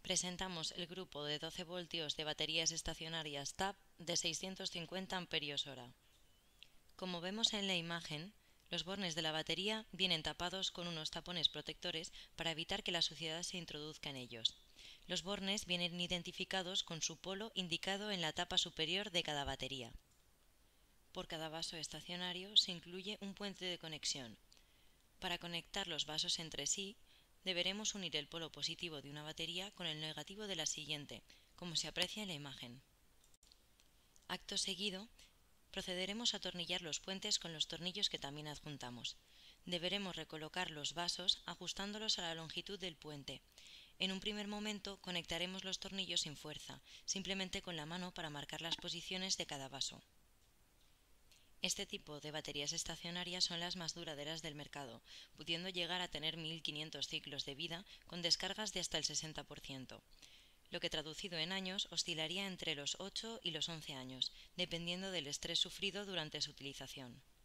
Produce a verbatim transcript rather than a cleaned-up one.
Presentamos el grupo de doce voltios de baterías estacionarias T A P de seiscientos cincuenta amperios hora. Como vemos en la imagen, los bornes de la batería vienen tapados con unos tapones protectores para evitar que la suciedad se introduzca en ellos. Los bornes vienen identificados con su polo indicado en la tapa superior de cada batería. Por cada vaso estacionario se incluye un puente de conexión. Para conectar los vasos entre sí, deberemos unir el polo positivo de una batería con el negativo de la siguiente, como se aprecia en la imagen. Acto seguido, procederemos a atornillar los puentes con los tornillos que también adjuntamos. Deberemos recolocar los vasos ajustándolos a la longitud del puente. En un primer momento conectaremos los tornillos sin fuerza, simplemente con la mano para marcar las posiciones de cada vaso. Este tipo de baterías estacionarias son las más duraderas del mercado, pudiendo llegar a tener mil quinientos ciclos de vida con descargas de hasta el sesenta por ciento, lo que traducido en años oscilaría entre los ocho y los once años, dependiendo del estrés sufrido durante su utilización.